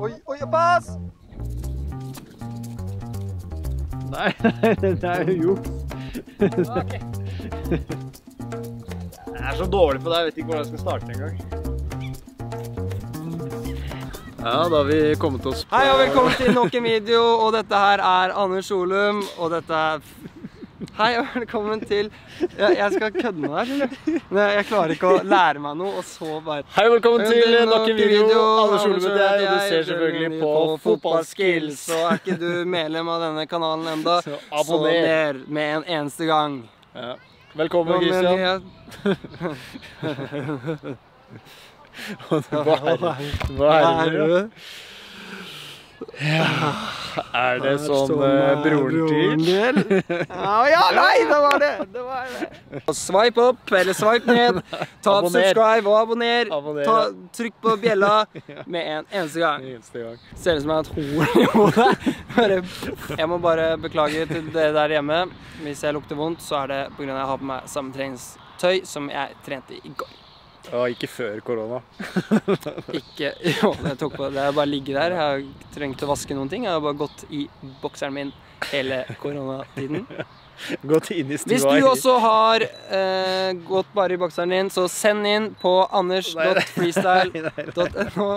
oi, pass! Nei, det er jo juks. Okay. Jeg er så dårlig på det, jeg vet ikke hvordan jeg skal starte en gang. Ja, da har vi kommet oss på... Hei og velkommen til nok en video, og dette her er Anders Solum, og dette er... Hei og velkommen til... Jeg skal kødde med deg, skjønner du? Jeg klarer ikke å lære meg noe, og så bare... Hei og velkommen til nok en video, Anders Solum heter jeg, og du ser selvfølgelig på Fotballskills. Så er ikke du medlem av denne kanalen enda, så abonner med en eneste gang. Ja. Velkommen, Christian. Hva er det? Ja, er det sånn broren til? Ja, nei, det var det! Swipe opp, eller swipe ned, ta subscribe og abonner, trykk på bjella med en eneste gang. Ser ut som jeg har et horn i hodet. Jeg må bare beklage til dere der hjemme. Hvis jeg lukter vondt, så er det på grunn av at jeg har på meg samme treningstøy som jeg trente i går. Ja, ikke før korona. Ikke, jo, jeg tok på det. Det er bare å ligge der. Jeg har trengt å vaske noen ting. Jeg har bare gått i bokseren min hele koronatiden. Gått inn i stua. Hvis du også har gått bare i bokseren din, så send inn på anders.freestyle.no.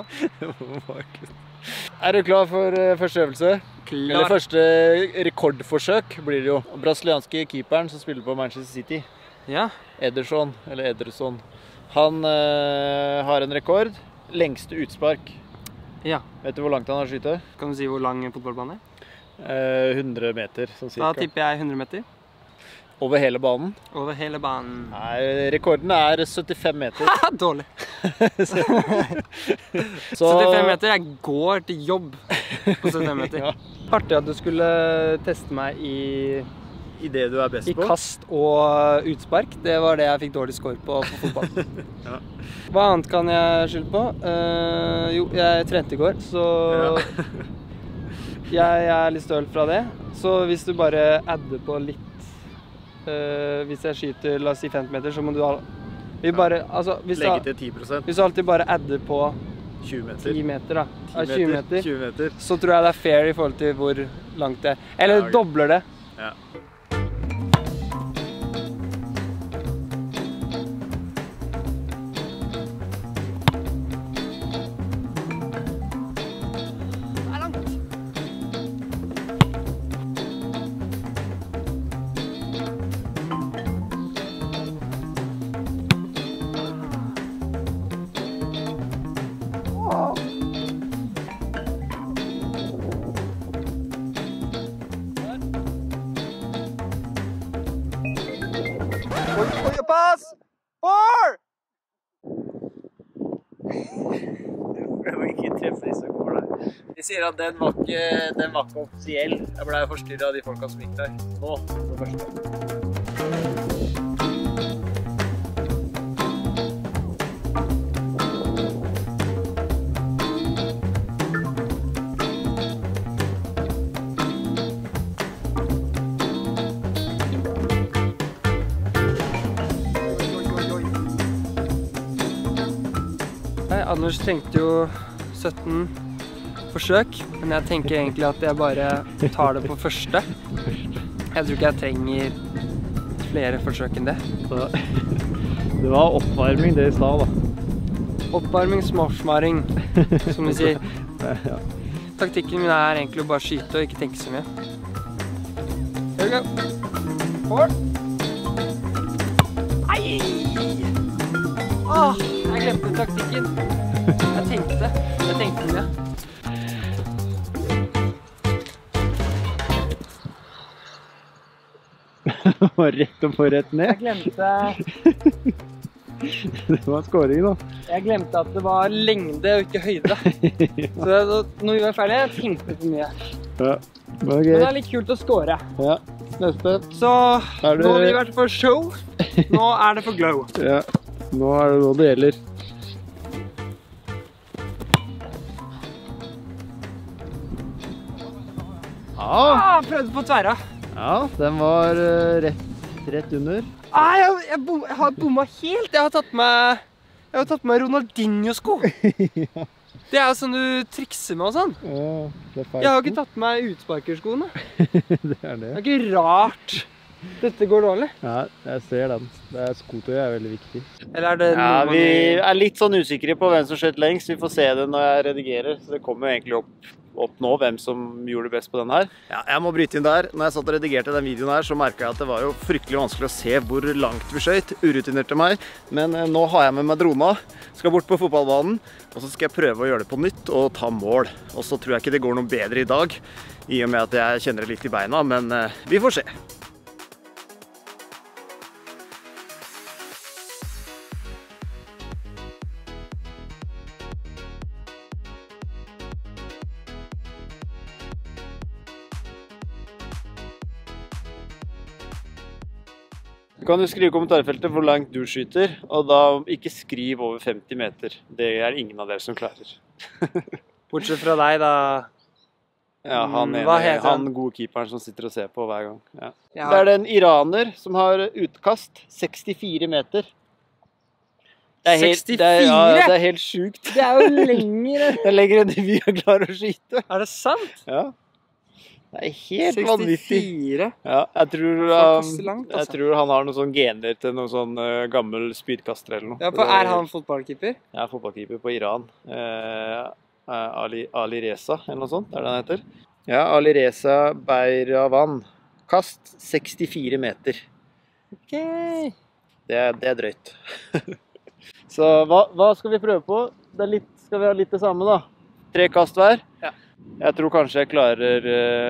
Er du klar for første øvelse? Klar. Eller første rekordforsøk blir det jo. Brasilianske keeperen som spiller på Manchester City. Ja. Ederson, eller Ederson. Han har en rekord. Lengste utspark. Ja. Vet du hvor langt han har skytet? Kan du si hvor lang fotballbanen er? 100 meter, sånn cirka. Da tipper jeg 100 meter. Over hele banen? Over hele banen. Nei, rekorden er 75 meter. Haha, dårlig. 75 meter, jeg går til jobb på 75 meter. Ja. Artig at du skulle teste meg i det du er best på? I kast og utspark. Det var det jeg fikk dårlig score på fotball. Ja. Hva annet kan jeg skylde på? Jo, jeg trente i går, så jeg er litt støl fra det. Så hvis du bare adder på litt, hvis jeg skyter, la oss si 50 meter, så må du legge til 10%. Hvis du alltid bare adder på 20 meter. 10 meter da. 20 meter. Så tror jeg det er fair i forhold til hvor langt det er. Eller dobler det. Ja. Oi, pass! 4! Jeg må ikke treffe disse målene. De sier at den var ikke offisiell. Jeg ble forstyrret av de folka som gikk der. Nå, det første. Anders trengte jo 17 forsøk, men jeg tenker egentlig at jeg bare tar det på første. Jeg tror ikke jeg trenger flere forsøk enn det. Det var oppvarming det i stad da. Oppvarming, smarsmaring, som vi sier. Ja. Taktikken min er egentlig å bare skyte og ikke tenke så mye. Here we go. 4. Ai! Åh, jeg glemte taktikken. Jeg tenkte mye. Rett opp og rett ned. Jeg glemte... Det var scoring da. Jeg glemte at det var lengde og ikke høyde. Så nå gjør jeg ferdig, jeg tenkte for mye. Ja, Men det er litt kult å score. Ja, neste. Så nå har vi vært for show, nå er det for glow. Ja, nå er det noe det gjelder. Ja, prøvde på tverra. Ja, den var rett under. Jeg har bomma helt. Jeg har tatt meg Ronaldinho-sko. Ja. Det er jo sånn du trikser med og sånn. Ja, det er feil. Jeg har ikke tatt med utsparkerskoene. Det er det. Det er ikke rart dette går dårlig. Ja, jeg ser den. Skotøy er veldig viktig. Eller er det Ja, noe vi er litt sånn usikre på hvem som skjøt lengst. Vi får se det når jeg redigerer. Så det kommer jo egentlig opp nå, hvem som gjorde det best på den her. Ja, jeg må bryte inn der. Når jeg satt og redigerte den videoen her, så merket jeg at det var jo fryktelig vanskelig å se hvor langt vi skjøt. Urutinert til meg. Men nå har jeg med meg drona. Skal bort på fotballbanen. Og så skal jeg prøve å gjøre det på nytt og ta mål. Og så tror jeg ikke det går noe bedre i dag, i og med at jeg kjenner det litt i beina, men vi får se. Du kan jo skrive i kommentarfeltet hvor langt du skyter, og da ikke skriv over 50 meter. Det er ingen av dere som klarer. Bortsett fra deg, da. Ja, Hva heter han gode keeperen som sitter og ser på hver gang. Ja. Ja. Det er det en iraner som har utkast 64 meter. Det er helt, 64? det er helt sjukt. Det er jo lengre. Det er lenger enn det vi har klart å skyte. Er det sant? Ja. Det er helt vanvittig. 64? Ja, jeg tror Langt, altså. jeg tror han har noen sånn gener til noen sånn gammel spydkaster eller noe. Ja, for er han fotballkeeper? Jeg er fotballkeeper på Iran. Ali Reza, eller noe sånt, er det han heter? Ja, Ali Reza Beiravan. Kast 64 meter. Ok. Det er drøyt. Så hva skal vi prøve på? Skal vi ha litt det samme da? 3 kast hver? Ja. Jeg tror kanskje jeg klarer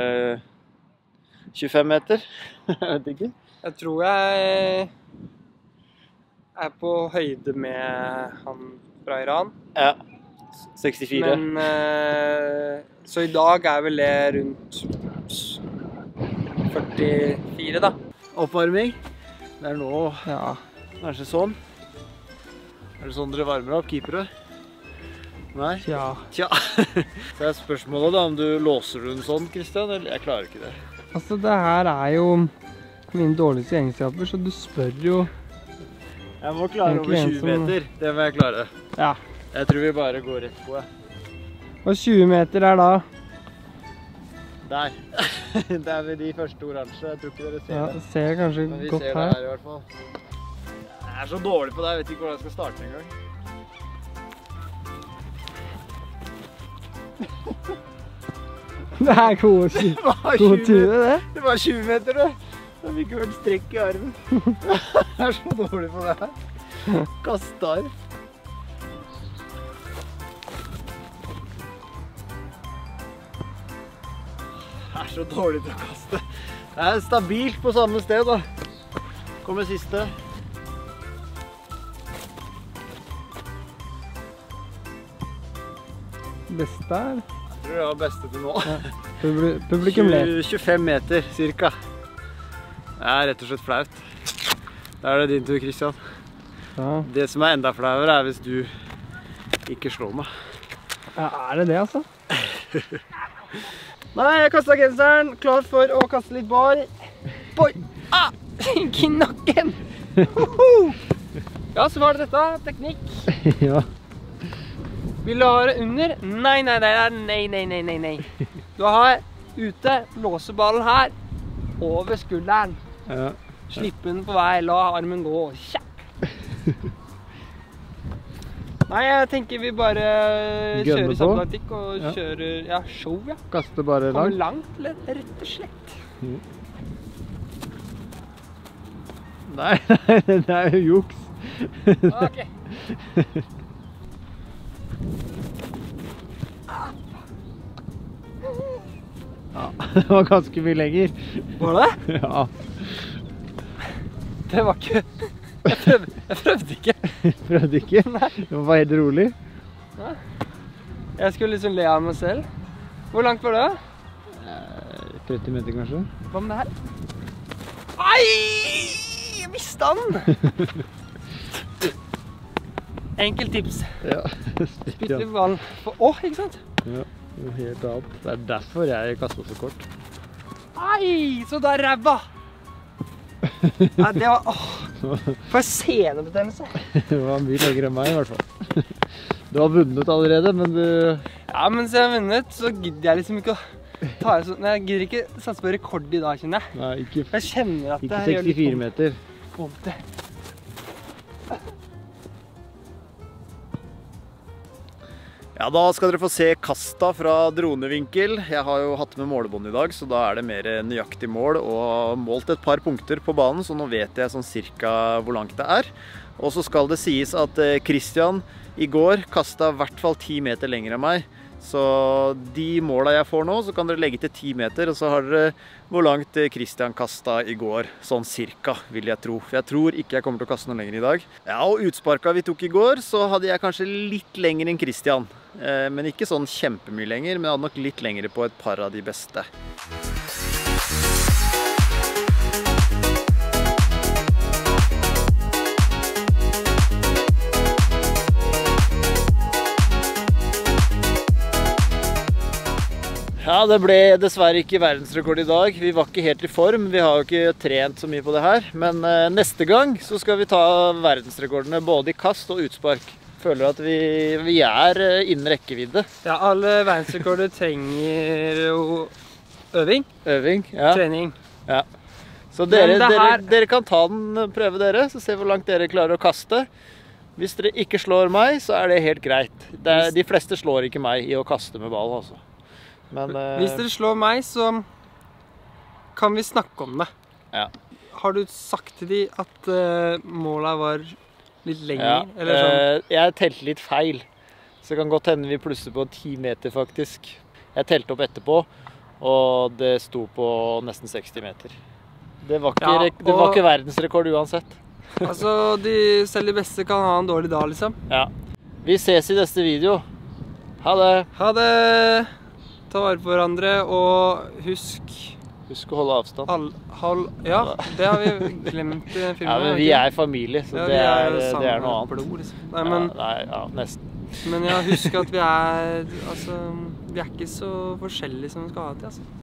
25 meter. Jeg vet ikke. Jeg tror jeg er på høyde med han fra Iran. Ja, 64. Men så i dag er vel det rundt 44 da. Oppvarming. Det er nå Ja. kanskje sånn. Er det sånn dere varmer opp, keepere? Nei? Ja. Tja. Så er spørsmålet da, om du låser den sånn, Kristian, eller jeg klarer ikke det. Altså det her er jo mine dårligste egenskaper, så du spør jo. Jeg må klare over 20 meter, det må jeg klare. Ja. Jeg tror vi bare går rett på, Og 20 meter er da? Der. Det er ved de første oransje, jeg tror ikke dere ser Ja, det. ser kanskje Men vi godt ser det her. her i hvert fall. Jeg er så dårlig på det, jeg vet ikke hvordan jeg skal starte en gang. Det er gode turer, det. Det var 20 meter, det. Jeg fikk jo en strekk i armen. Jeg er så dårlig på det her. Kastar. Jeg er så dårlig til å kaste. Det er stabilt på samme sted da. Kommer siste. Beste er? Jeg tror det var beste til nå. Ja. Publikum ler. 25 meter, cirka. Det er rett og slett flaut. Da er det din tur, Kristian. Ja. Det som er enda flauere er hvis du ikke slår meg. Ja, er det det altså? Nei, jeg kastet genseren. Klar for å kaste litt bar. Oi! Ah! Knakken! Ja, så var det dette. Teknikk. Ja. Vil du ha det under? Nei. Du har ute, låse ballen her, over skulderen. Ja. Slippe den på vei, la armen gå. Kjapp! Nei, jeg tenker vi bare kjører samme taktikk og kjører show, ja. Kaste bare Kommer langt. langt, rett og slett. Nei, det er jo juks. Ok. Ja, det var ganske mye lenger. Var det? Ja. Det var ikke... Jeg prøvde ikke. Prøvde ikke? Nei. Det var bare helt rolig. Ja. Jeg skulle liksom le av meg selv. Hvor langt var det? 30 meter kanskje. Hva med det her? Ai! Jeg mistet den! Enkelt tips. Ja. Spytt litt ballen. Åh, ikke sant? Ja, noe helt annet. Det er derfor jeg kastet så kort. Ai, så da ræva! Nei, det var... Åh, får jeg senebetennelse? Det var mye lenger enn meg i hvert fall. Du har vunnet allerede, men du... Ja, mens jeg har vunnet, så gidder jeg liksom ikke å ta det sånn. Jeg gidder ikke satse på rekord I dag, kjenner jeg. Nei, ikke Jeg kjenner at det 64 meter. vondt det. Ja, da skal dere få se kasta fra dronevinkel. Jeg har jo hatt med målebånd I dag, så da det mer nøyaktig mål og målt et par punkter på banen, så nå vet jeg sånn cirka hvor langt det Og så skal det sies at Christian I går kastet I hvert fall 10 meter lenger enn meg. Så de målene jeg får nå, så kan dere legge til 10 meter, og så har dere hvor langt Christian kastet I går. Sånn cirka, vil jeg tro. For jeg tror ikke jeg kommer til å kaste noe lenger I dag. Ja, og utsparka vi tok I går, så hadde jeg kanskje litt lenger enn Christian. Men ikke sånn kjempemye lenger, men jeg hadde nok litt lengre på et par av de beste. Ja, det ble dessverre ikke verdensrekord I dag. Vi var ikke helt I form, vi har jo ikke trent så mye på det her. Men neste gang så skal vi ta verdensrekordene både I kast og utspark. Føler at vi innen rekkevidde. Ja, alle verdensrekorder trenger jo øving. Øving, ja. Trening. Ja. Så dere kan ta den, prøve dere, så se hvor langt dere klarer å kaste. Hvis dere ikke slår meg, så det helt greit. De fleste slår ikke meg I å kaste med ball, altså. Men, hvis dere slår meg, så kan vi snakke om det. Ja. Har du sagt til de at målet var litt lenger? Ja, eller sånn? Jeg telte litt feil. Så det kan godt hende vi plusser på 10 meter faktisk. Jeg telte opp etterpå, og det sto på nesten 60 meter. Det var ikke verdensrekord uansett. Altså, selv de beste kan ha en dårlig dag, liksom. Ja. Vi ses I neste video. Ha det! Ha det! Ta vare på hverandre, og husk å holde avstand. Ja, det har vi glemt I filmen. Ja, men vi familie, så ja, det noe annet. Blod, liksom. Nei, men, ja, nesten. Men ja, husk at vi altså, vi ikke så forskjellige som vi skal ha til, altså.